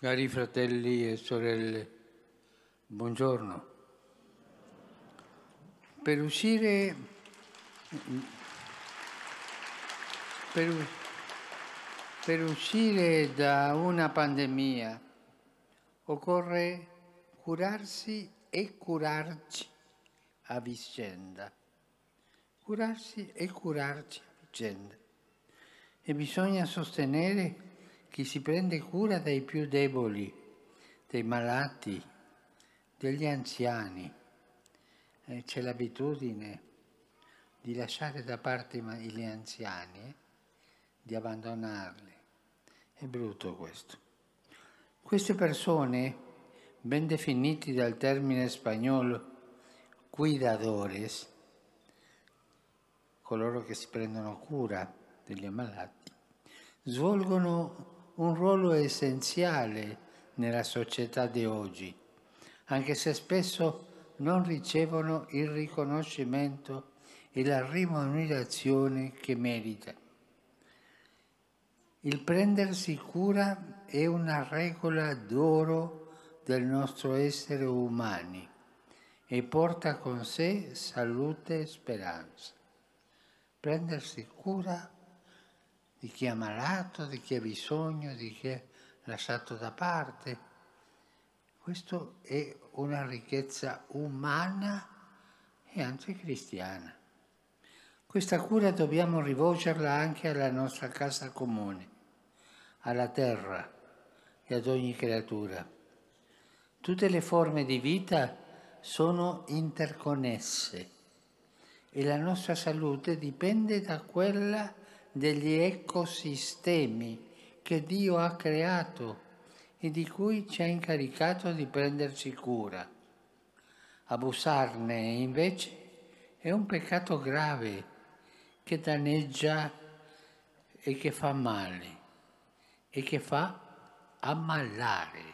Cari fratelli e sorelle, buongiorno. Per uscire, per- per uscire da una pandemia occorre curarsi e curarci a vicenda. Curarsi e curarci a vicenda. E bisogna sostenere chi si prende cura dei più deboli, dei malati, degli anziani. C'è l'abitudine di lasciare da parte gli anziani, di abbandonarli. È brutto questo. Queste persone, ben definiti dal termine spagnolo cuidadores, coloro che si prendono cura degli ammalati, svolgono un ruolo essenziale nella società di oggi, anche se spesso non ricevono il riconoscimento e la rimunerazione che meritano. Il prendersi cura è una regola d'oro del nostro essere umani e porta con sé salute e speranza. Prendersi cura di chi è ammalato, di chi ha bisogno, di chi è lasciato da parte. Questo è una ricchezza umana e anche cristiana. Questa cura dobbiamo rivolgerla anche alla nostra casa comune, alla terra e ad ogni creatura. Tutte le forme di vita sono interconnesse e la nostra salute dipende da quella degli ecosistemi che Dio ha creato e di cui ci ha incaricato di prenderci cura. Abusarne invece è un peccato grave che danneggia e che fa male e che fa ammalare.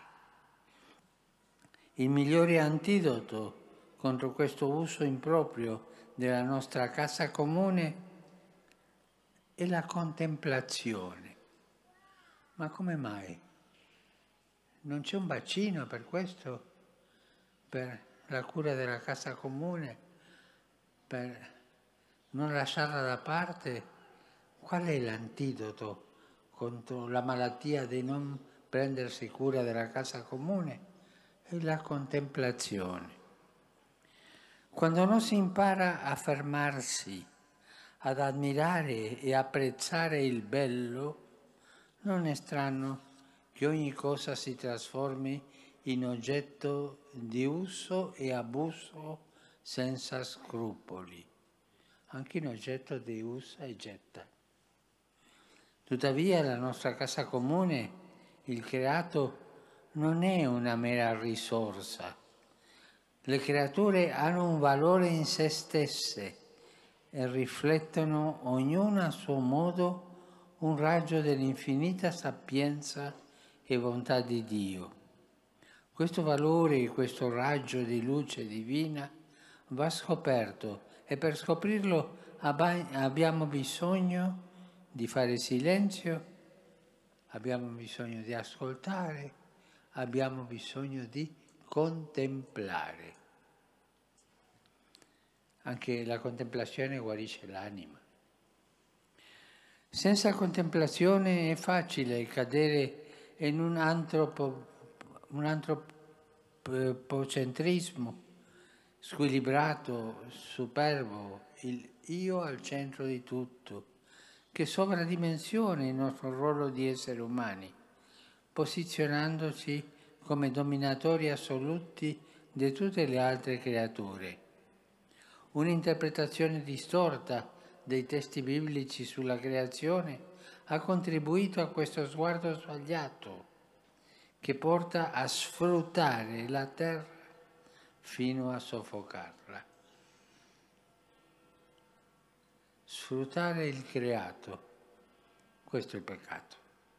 Il migliore antidoto contro questo uso improprio della nostra casa comune è la contemplazione. Ma come mai? Non c'è un bacino per questo? Per la cura della casa comune? Per non lasciarla da parte? Qual è l'antidoto contro la malattia di non prendersi cura della casa comune? È la contemplazione. Quando non si impara a fermarsi, ad ammirare e apprezzare il bello, non è strano che ogni cosa si trasformi in oggetto di uso e abuso senza scrupoli, anche in oggetto di usa e getta. Tuttavia la nostra casa comune, il creato, non è una mera risorsa. Le creature hanno un valore in se stesse e riflettono ognuna a suo modo un raggio dell'infinita sapienza e bontà di Dio. Questo valore e questo raggio di luce divina va scoperto e per scoprirlo abbiamo bisogno di fare silenzio, abbiamo bisogno di ascoltare, abbiamo bisogno di contemplare. Anche la contemplazione guarisce l'anima. Senza contemplazione è facile cadere in un antropocentrismo squilibrato, superbo, il io al centro di tutto, che sovradimensiona il nostro ruolo di esseri umani, posizionandoci come dominatori assoluti di tutte le altre creature. Un'interpretazione distorta dei testi biblici sulla creazione ha contribuito a questo sguardo sbagliato che porta a sfruttare la terra fino a soffocarla. Sfruttare il creato, questo è il peccato.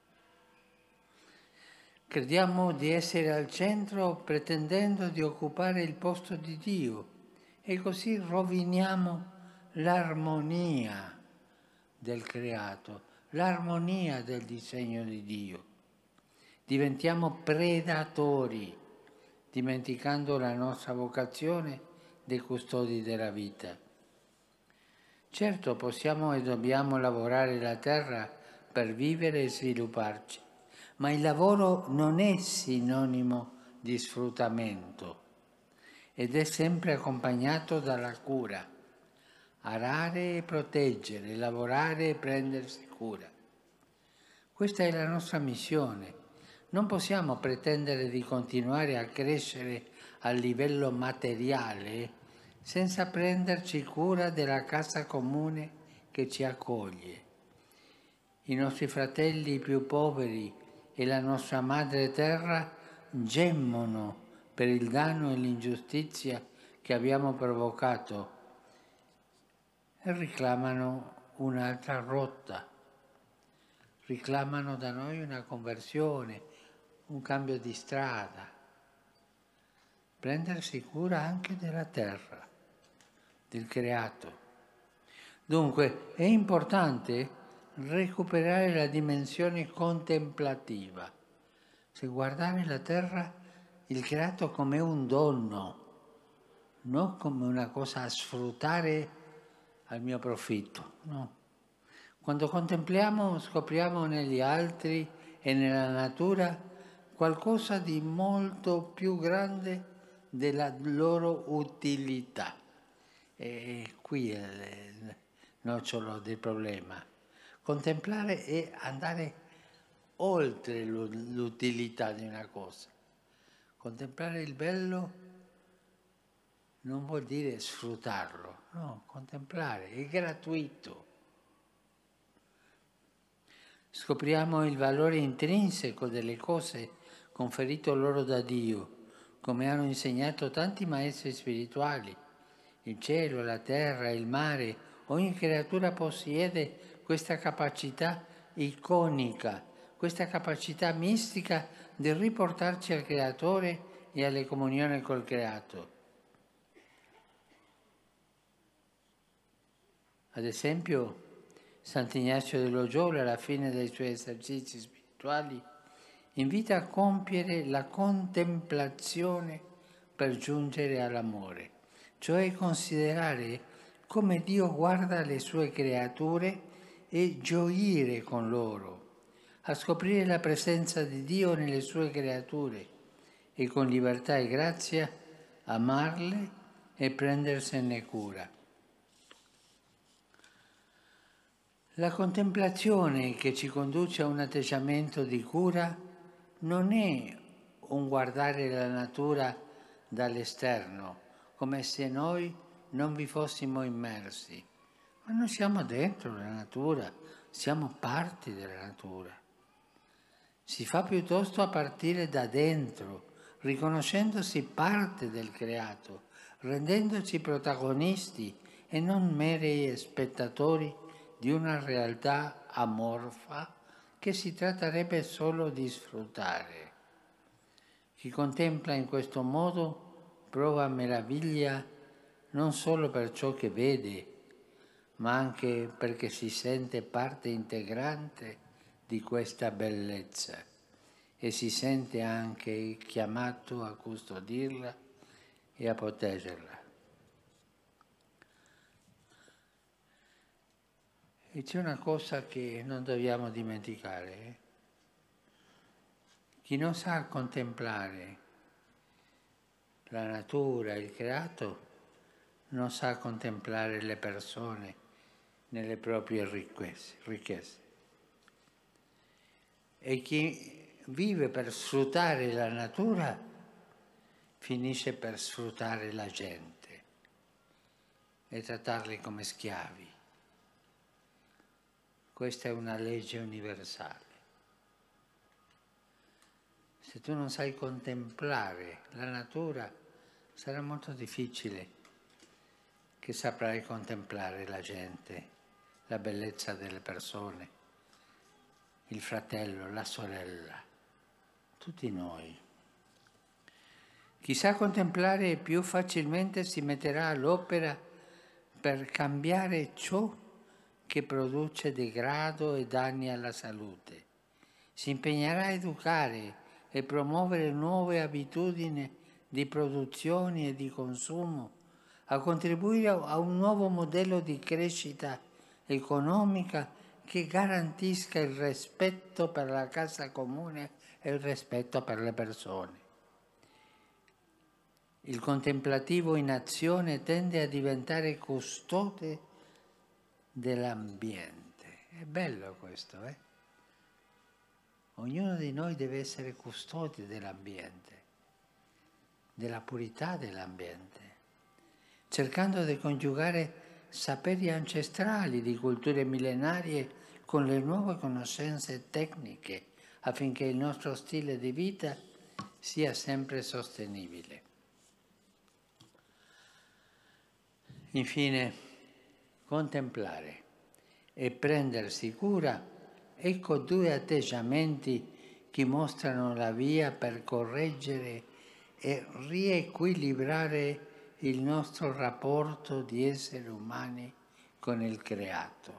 Crediamo di essere al centro pretendendo di occupare il posto di Dio e così roviniamo l'armonia del creato, l'armonia del disegno di Dio. Diventiamo predatori, dimenticando la nostra vocazione dei custodi della vita. Certo, possiamo e dobbiamo lavorare la terra per vivere e svilupparci, ma il lavoro non è sinonimo di sfruttamento ed è sempre accompagnato dalla cura. Arare e proteggere, lavorare e prendersi cura. Questa è la nostra missione. Non possiamo pretendere di continuare a crescere a livello materiale senza prenderci cura della casa comune che ci accoglie. I nostri fratelli più poveri e la nostra madre terra gemmono per il danno e l'ingiustizia che abbiamo provocato e reclamano un'altra rotta, reclamano da noi una conversione, un cambio di strada, prendersi cura anche della terra, del creato. Dunque è importante recuperare la dimensione contemplativa, se guardare la terra, il creato come un dono, non come una cosa a sfruttare al mio profitto, no. Quando contempliamo scopriamo negli altri e nella natura qualcosa di molto più grande della loro utilità. E qui è il nocciolo del problema. Contemplare è andare oltre l'utilità di una cosa. Contemplare il bello non vuol dire sfruttarlo, no, contemplare, è gratuito. Scopriamo il valore intrinseco delle cose conferito loro da Dio, come hanno insegnato tanti maestri spirituali. Il cielo, la terra, il mare, ogni creatura possiede questa capacità iconica, questa capacità mistica di riportarci al Creatore e alle comunioni col Creato. Ad esempio, Sant'Ignazio de Loyola, alla fine dei suoi esercizi spirituali, invita a compiere la contemplazione per giungere all'amore, cioè considerare come Dio guarda le sue creature e gioire con loro, a scoprire la presenza di Dio nelle sue creature e con libertà e grazia amarle e prendersene cura. La contemplazione che ci conduce a un atteggiamento di cura non è un guardare la natura dall'esterno, come se noi non vi fossimo immersi, ma noi siamo dentro la natura, siamo parti della natura. Si fa piuttosto a partire da dentro, riconoscendosi parte del creato, rendendoci protagonisti e non meri spettatori di una realtà amorfa che si tratterebbe solo di sfruttare. Chi contempla in questo modo prova meraviglia non solo per ciò che vede, ma anche perché si sente parte integrante di questa bellezza e si sente anche chiamato a custodirla e a proteggerla. E c'è una cosa che non dobbiamo dimenticare. Chi non sa contemplare la natura, il creato, non sa contemplare le persone nelle proprie ricchezze. E chi vive per sfruttare la natura finisce per sfruttare la gente e trattarli come schiavi. Questa è una legge universale. Se tu non sai contemplare la natura, sarà molto difficile che saprai contemplare la gente, la bellezza delle persone, il fratello, la sorella, tutti noi. Chi sa contemplare più facilmente si metterà all'opera per cambiare ciò che produce degrado e danni alla salute Si impegnerà a educare e promuovere nuove abitudini di produzione e di consumo, a contribuire a un nuovo modello di crescita economica che garantisca il rispetto per la casa comune e il rispetto per le persone. Il contemplativo in azione tende a diventare custode dell'ambiente. È bello questo, eh? Ognuno di noi deve essere custode dell'ambiente, della purità dell'ambiente, cercando di coniugare saperi ancestrali di culture millenarie con le nuove conoscenze tecniche affinché il nostro stile di vita sia sempre sostenibile. Infine, contemplare e prendersi cura, ecco due atteggiamenti che mostrano la via per correggere e riequilibrare il nostro rapporto di esseri umani con il creato.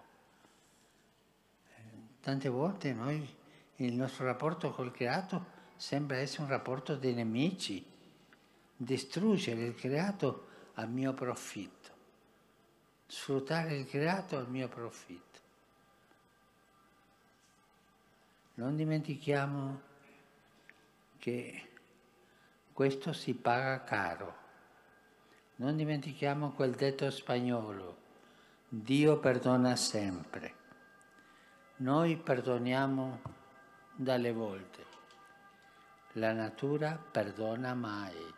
Tante volte il nostro rapporto col creato sembra essere un rapporto di nemici, distruggere il creato a mio profitto, sfruttare il creato al mio profitto. Non dimentichiamo che questo si paga caro. Non dimentichiamo quel detto spagnolo, Dio perdona sempre. Noi perdoniamo dalle volte, la natura perdona mai.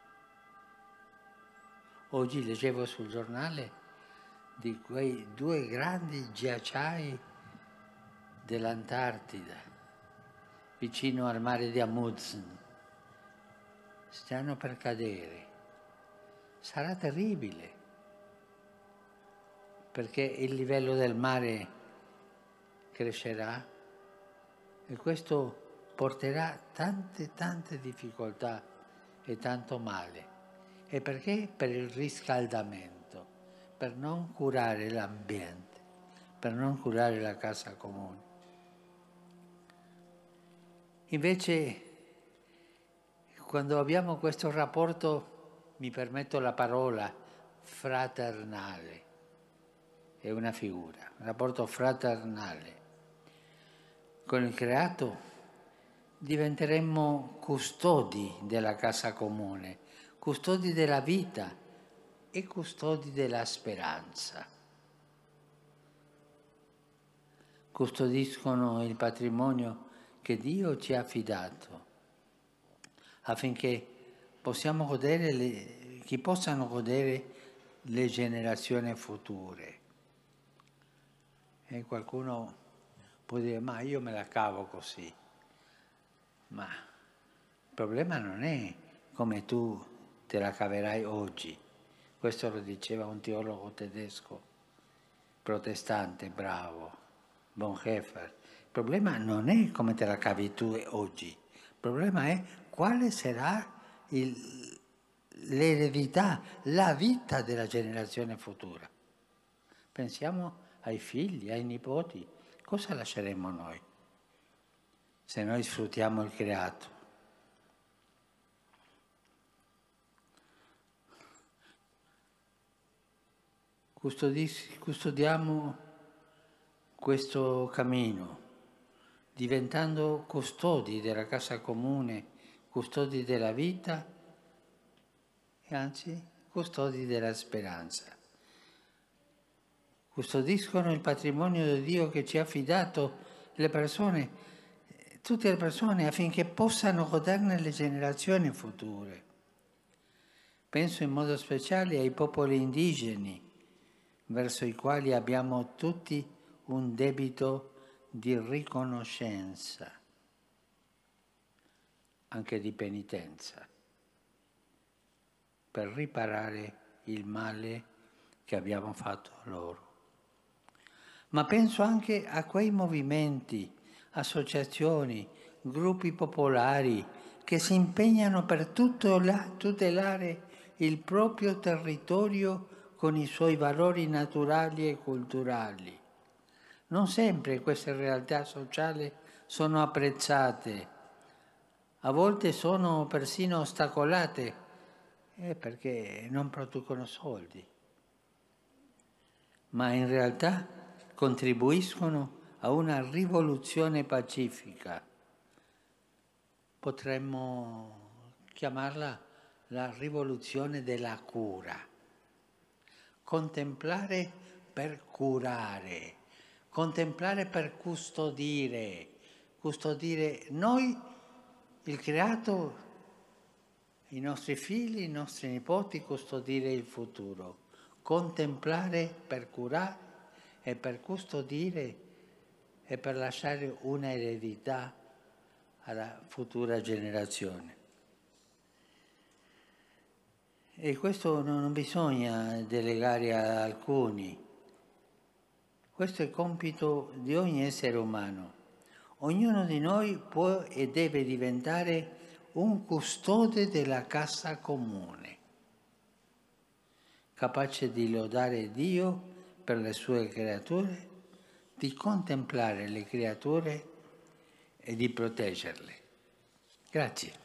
Oggi leggevo sul giornale di quei 2 grandi ghiacciai dell'Antartida, vicino al mare di Amundsen. Stanno per cadere. Sarà terribile, perché il livello del mare crescerà e questo porterà tante difficoltà e tanto male. E perché? Per il riscaldamento, per non curare l'ambiente, per non curare la casa comune. Invece, quando abbiamo questo rapporto, mi permetto la parola, fraternale, è una figura, un rapporto fraternale con il creato, diventeremmo custodi della casa comune, custodi della vita e custodi della speranza. Custodiscono il patrimonio che Dio ci ha affidato, affinché possano godere le generazioni future. E qualcuno può dire, ma io me la cavo così. Ma il problema non è come tu te la caverai oggi. Questo lo diceva un teologo tedesco, protestante, bravo, Bonhoeffer. Il problema non è come te la cavi tu oggi. Il problema è quale sarà l'eredità, la vita della generazione futura. Pensiamo ai figli, ai nipoti. Cosa lasceremo noi se noi sfruttiamo il creato? Custodiamo questo cammino, diventando custodi della casa comune, custodi della vita e anzi custodi della speranza. Custodiscono il patrimonio di Dio che ci ha affidato le persone, tutte le persone, affinché possano goderne le generazioni future. Penso in modo speciale ai popoli indigeni, verso i quali abbiamo tutti un debito di riconoscenza, anche di penitenza, per riparare il male che abbiamo fatto loro. Ma penso anche a quei movimenti, associazioni, gruppi popolari che si impegnano per tutelare il proprio territorio con i suoi valori naturali e culturali. Non sempre queste realtà sociali sono apprezzate, a volte sono persino ostacolate, perché non producono soldi, ma in realtà contribuiscono a una rivoluzione pacifica. Potremmo chiamarla la rivoluzione della cura. Contemplare per curare, contemplare per custodire noi, il creato, i nostri figli, i nostri nipoti, custodire il futuro. Contemplare per curare e per custodire e per lasciare una eredità alla futura generazione. E questo non bisogna delegare ad alcuni. Questo è compito di ogni essere umano. Ognuno di noi può e deve diventare un custode della casa comune, capace di lodare Dio per le sue creature, di contemplare le creature e di proteggerle. Grazie.